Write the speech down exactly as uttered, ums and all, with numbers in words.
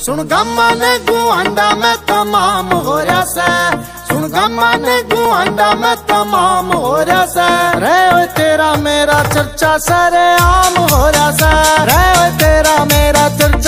सुन gamma ने गुआंडा में तमाम हो रहा से, सुन गम्मा ने गुआंडा में तमाम हो रहा से। रे ओए तेरा मेरा चर्चा सरे आम हो रहा से, रे ओए तेरा मेरा चर्चा